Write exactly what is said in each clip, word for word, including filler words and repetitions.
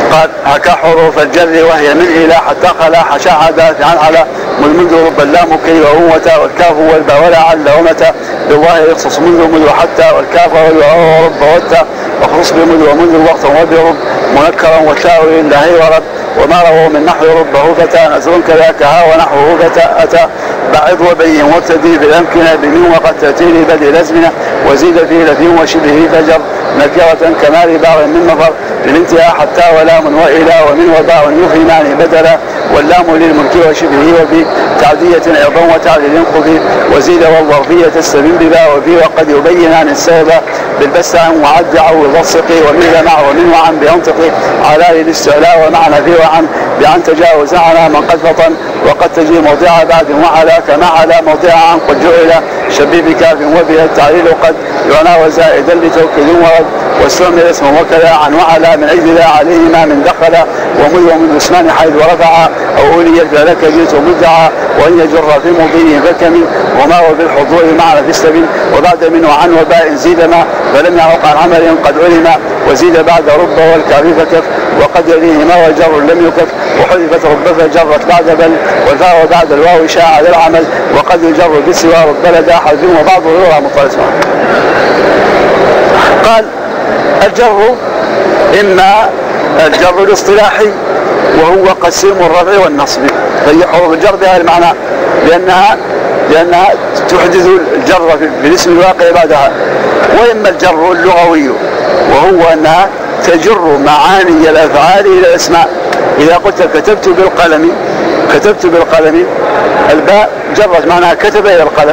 قال هكا حروف الجر وهي من إلى حتى خلا حشا عدا عن على منذ رب اللام كي وهوة والكاف والباء ولعل ومتى بالظاهر يخصص منذ منذ حتى والكاف والواو ورب وتا وخص بمنذ ومنذ الوقت وبرب منكرا والتاء لله ورب وما رووا من نحو ربه فتى نزر كذاك ها ونحوه فتى أتى بعض وبين وابتدي بالأمكنة بمن وقد تأتي لبدء الأزمنة وزيد فيه لفي وشبه فجر نكرة كمال بار من مفر للانتهاء حتى ولام وإلى ومن وباء يفهمان بدلا واللام للملك وشبهه وفي تعدية أيضا وتعديل خفي وزيد والظرفية السبيل بلا وفي وقد يبين عن السبب بالبس عن وعد عوض الصقي ومن مع ومن وعن بينطقي على الاستعلاء ومعنى في وعن بأن تجاوز على من قد فطن وقد تجي موضع بعد وعلى كما على موضع عن قد جعل شبيه بكاف وبها التعليل قد يعنى وزائدا لتوكيد ورد واستعمل اسمه وكذا عن وعلى من أجل لا عليهما من دخل ومذ ومن اسمان حيث ورفع أو أولي فلك جئت مدعى وإن يجر في مضيه فكمل وما هو بالحضور معنى في السبيل وبعد منه عن وباء زيد ما فلم يعق عن عمل قد علم وزيد بعد رب والكاف فكف وقد يليهما وجر لم يكف وحذفت رب فجرت بعد بل والفاء بعد الواو شاع للعمل وقد يجر بالسوى رب لدى حذف وبعضه يرى مطلسا. قال الجر إما الجر الاصطلاحي وهو قسيم الرفع والنصب فهي حروف الجر بها المعنى لأنها لأنها تحدث الجر في الاسم الواقع بعدها. وإما الجر اللغوي وهو أنها تجر معاني الأفعال إلى الأسماء. إذا قلت كتبت بالقلم كتبت بالقلم الباء جرت معناها كتب إلى القلم.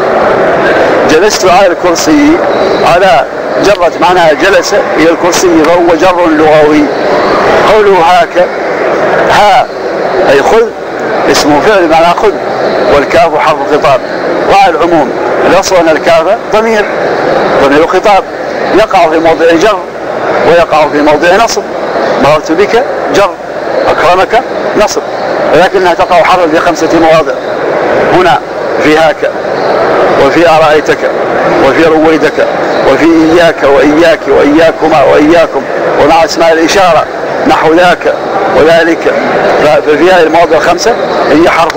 جلست على الكرسي على جرت معناها جلس إلى الكرسي فهو جر لغوي. قوله هاك ها أي خذ اسم فعل معناها خذ والكاف حرف خطاب وعلى العموم الأصل أن الكاف ضمير ضمير خطاب يقع في موضع جر ويقع في موضع نصب. مررت بك جر أكرمك نصب ولكنها تقع حرفا في خمسة مواضع هنا في هاك وفي أرأيتك وفي رويدك وفي إياك وإياك وإياكما وإياكم ومع اسماء الإشارة نحو ذاك وذلك ففي هذه المواضع الخمسة هي حرف.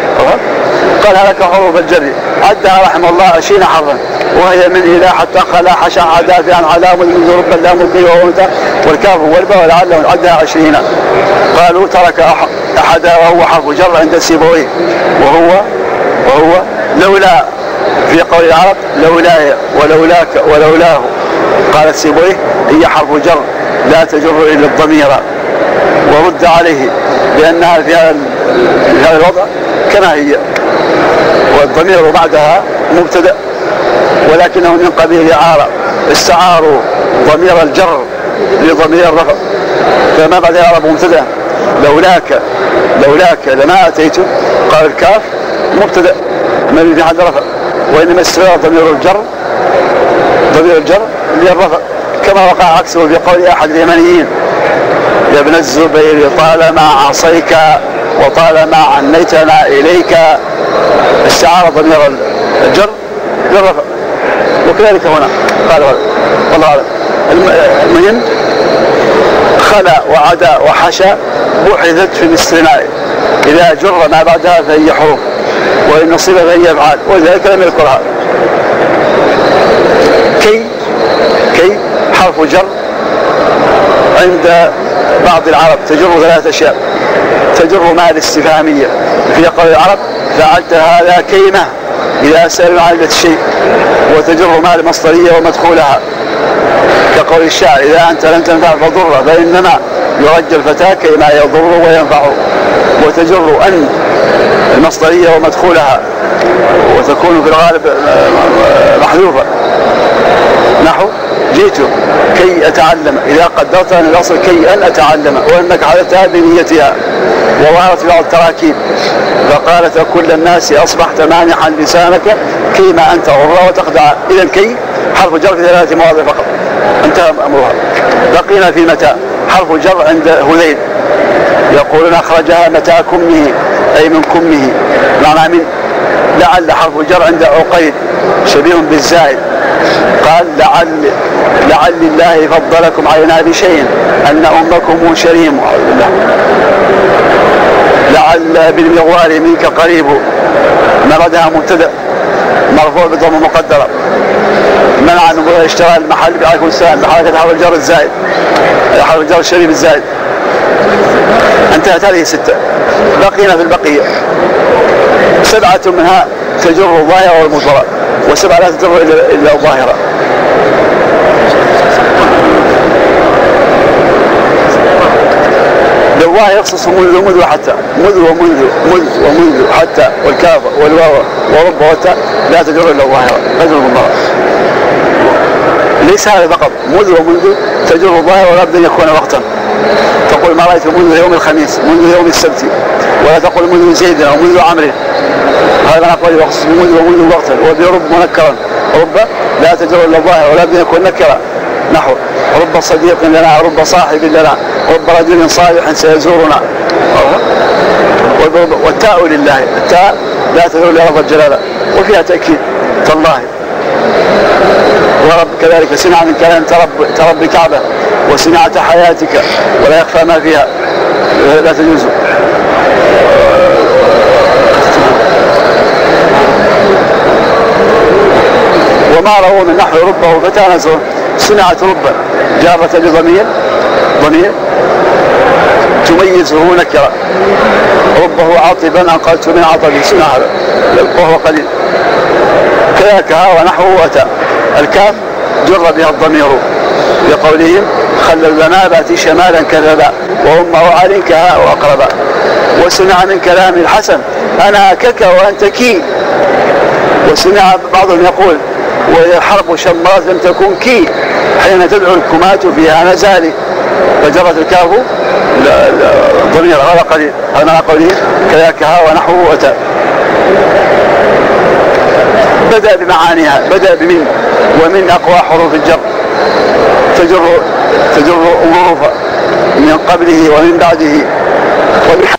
قال هلك حروف الجر عدها رحمه الله عشرين حرفا وهي من إلى حتى خلا حشا عدا في عن علام منذ رب اللام الكي وهمتا والكاف والباء ولعلهم عدها عشرين. قالوا ترك أحدا وهو حرف جر عند سيبويه وهو وهو لولا في قول العرب لولاي ولولاك ولولاه. قالت سيبويه هي حرف جر لا تجر إلا الضمير ورد عليه بأنها في هذا الوضع كما هي والضمير بعدها مبتدأ ولكنه من قبيل الإعارة استعاروا ضمير الجر لضمير الرفع فما بعد العرب مبتدأ لولاك لولاك لما أتيت قال الكاف مبتدأ ما في حد رفع وإنما استعار ضمير الجر ضمير الجر للرفع كما وقع عكسه في قول أحد اليمنيين يا ابن الزبير طالما عصيك وطالما عنيتنا إليك استعار ضمير الجر للرفع وكذلك هنا قال والله أعلم. المهم خلا وعدا وحشا بحثت في الاستثناء إذا جر ما بعدها فهي حروف وإن نصب فهي أفعال وذلك لم يذكرها. كي كي حرف جر عند بعض العرب تجر ثلاث أشياء تجر مع الاستفهامية في قول العرب فعلت هذا كيمة إذا سألوا عن الشيء وتجر مع المصدرية ومدخولها كقول الشاعر إذا أنت لم تنفع فضر فإنما يرجى الفتاة كيما يضر وينفعه وتجر أن المصدرية ومدخولها وتكون في الغالب محذوفة نحو جئت كي أتعلم إذا قدرت أن الأصل كي أن أتعلم وأنك حدثتها بنيتها وظهرت بعض التراكيب فقالت كل الناس أصبحت مانحا لسانك كيما أنت غر وتخدع. إذا كي حرف جر في ثلاثة مواضع فقط انتهى أمرها. بقينا في متى حرف جر عند هذيل يقولون أخرجها متى كمه أي من كمه معنى من. لعل حرف جر عند عقيل شبيه بالزائد قال لعل لعل الله فضلكم علينا بشيء أن أمكم شريم. لعل بالمغوار منك قريب مردها مبتدأ مرفوع بضم مقدرة منع من اشتراء المحل بعليكم السلام بحركة حرف الجر الزائد حرف الجر الشريف الزائد. انتهت هذه ستة. بقينا في البقية سبعة منها تجر الظاهرة والمضمرة وسبعة لا تجر إلا الظاهرة. بالظاهر يخصص منذ منذ حتى منذ ومنذ منذ ومنذ حتى والكاف والواو ورب والتاء لا تجر إلا الظاهرة تجر المضمرة. ليس هذا فقط منذ ومنذ تجر الظاهرة ولا بد أن يكون وقتا. تقول ما رأيت منذ يوم الخميس منذ يوم السبت ولا تقول منذ زيد أو منذ عمرو. هذا نقول يخصص منذ ومنذ وقتا. وبرب منكرا رب لا تجر إلا الظاهرة ولا بد أن يكون نكرا نحو رب صديق لنا رب صاحب لنا رب رجل صالح سيزورنا. والتاء لله التاء لا تدل لرب الجلالة وفيها تأكيد تالله. ورب كذلك سمع من كلام ترب, ترب كعبة وسمعة حياتك ولا يخفى ما فيها لا تجوز. وما رووا من نحو ربه فتانزوا سمعة رب جارة بضمير ضمير تميزه نكرة ربه عاطبا أنقلت من عطبه سمع هذا وهو قليل. كذلك ها ونحوه أتى الكاف جر بها الضمير بقولهم خل الذنابات شمالا كذبا وأمه عال كها وأقربا. وسمع من كلام الحسن أنا كك وأنت كي. وسمع بعضهم يقول والحرب شمرات لم تكن كي حين تدعو الكمات فيها نزالي فجرت الكاف الضمير هذا قليل. هذا معنى قوله كذلك ها ونحوه أتى. بدأ بمعانيها بدأ بمن ومن أقوى حروف الجر تجر تجر أموره من قبله ومن بعده ومن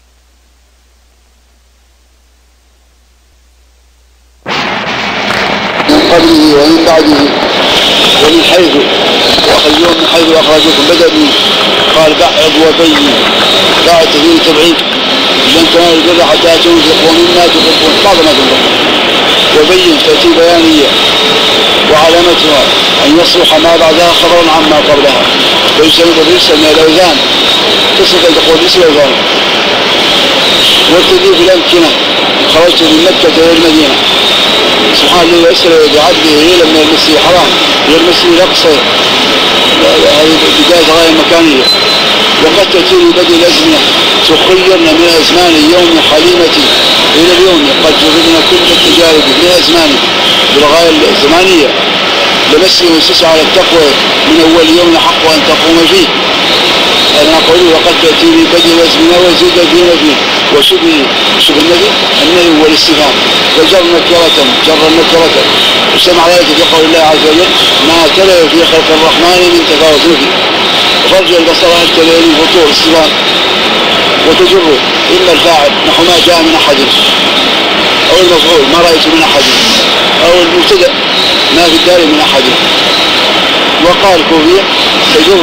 قبله ومن بعده ومن حيث وأخرجوهم من حيث أخرجوكم بدأ من قال بعض وبين بعض تفيد تبعيد لن تنالوا البر حتى تنفقوا مما تحبون بعض ما تنفقون. وبين تأتي بيانية وعلامتها أن يصلح ما بعدها خبرا عما قبلها ويسند الرجس من الأوزان قصة تقول رجس الأوزان. والتدريب الأمكنة خرجت من مكة إلى المدينة سبحان الله يسر بعبده إلى من المسجد الحرام إلى المسجد الأقصى هذه بداية غاية مكانية. وقد تأتي بدء الأزمنة تخيرنا من أزمان اليوم حليمتي إلى اليوم قد جربنا كل التجارب من أزمان بالغاية الزمانية لمسه وسس على التقوى من أول يوم حق أن تقوم فيه. أنا أقول وقد تأتي بدء الأزمنة وزيد فينا فيه وشبه شبه النبي النبي والاستفهام وجر نكرة جر نكرة وسمع ذلك في قول الله عز وجل ما تلف في خلق الرحمن من تفاوت فيه وفرج البصر هل تلف الفطور استفهام. وتجر إما الفاعل نحو ما جاء من أحد أو المفعول ما رأيت من أحد أو المبتدأ ما في الدار من أحد. وقال كوفية تجر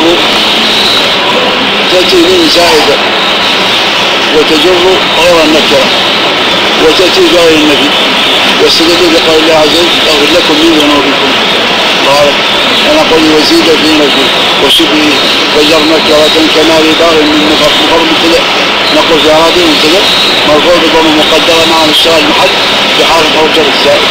تأتي من زائدة وتجر غير النكرة وتأتي غير النبي واستدل بقول الله عز وجل أغفر لكم من ذنوبكم قال أنا قولي وزيد في نبي وشبه وجر نكرة كما لدار من مفرد مفرد مبتدأ نقول في أراضي مبتدأ مرفوع بضم مقدرة مع اشتغال المحل في حال الجر الزائد.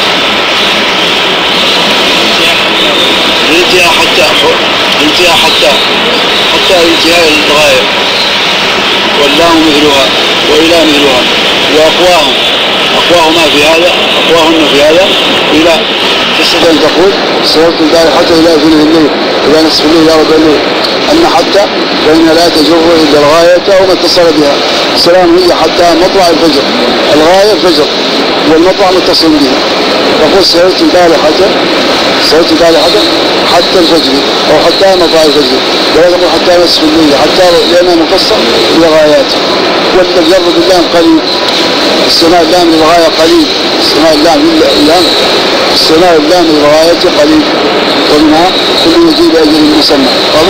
الانتهاء حتى الانتهاء حتى حتى الانتهاء الغاية واللام مثلها وإلى مثلها وأقواهم أقواهما في هذا أقواهن في هذا إلى تستطيع أن تقول صورت البارحة حتى إلى ثلث الليل إلى نصف الليل إلى ربع الليل أن حتى فإن لا تجر إلا الغاية أو ما اتصل بها. السلام هي حتى مطلع الفجر الغاية الفجر والمطلع متصل بها. تقول صورت البارحة صورت البارحة حتى الفجر أو حتى مطلع الفجر ولا تقول حتى نصف الليل حتى لأنها متصل بغايات. والتجر بالله قليل الثناء اللام للغاية قليل، الثناء اللام اللام الثناء اللام للغاية قليل، ومنها كل يجيب أجل مسمى.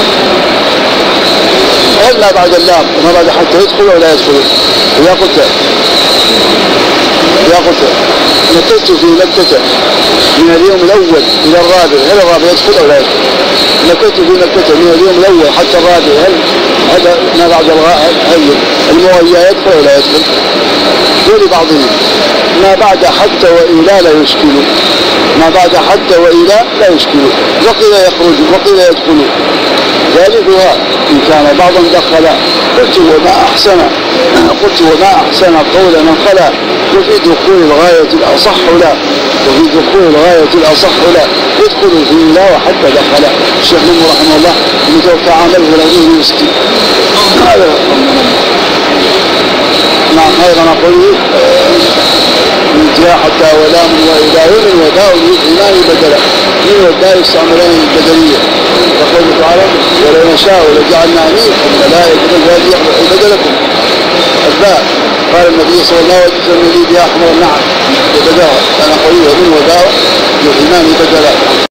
هل ما بعد اللام وما بعد حتى يدخل ولا يدخل؟ إذا قلت إذا قلت مكثت في مكة من اليوم الأول إلى الرابع، هل الرابع يدخل أو لا يدخل؟ مكثت في مكة من اليوم الأول حتى الرابع، هل هذا ما بعد الغاء هل المغيّى يدخل أو لا يدخل؟ ولبعضهم ما بعد حتى وإلى لا يشكل، ما بعد حتى وإلى لا يشكل، وقيل يخرج وقيل يدخل، ذلكها إن كان بعضا دخل. قلت وما أحسن قلت وما أحسن قول من خلا، وفي دخول الغاية الأصح لا، وفي دخول الغاية الأصح لا، يدخل في لا وحتى دخل. الشيخ نمر رحمه الله متوقع عمله ولا غير يسكي. هذا نعم. أيضا أقول من جاء حتى ولام وإلى ومن وداء الإيمان بدلا، من وداء يستعملان البدلية. يقول تعالى ولو نشاء لجعلنا منكم ملائكة يخلقوا بدلكم. الباء قال النبي صلى الله عليه وسلم لي بأحمر النعم وبداها، أنا قوي ومن وداء الإيمان بدلا.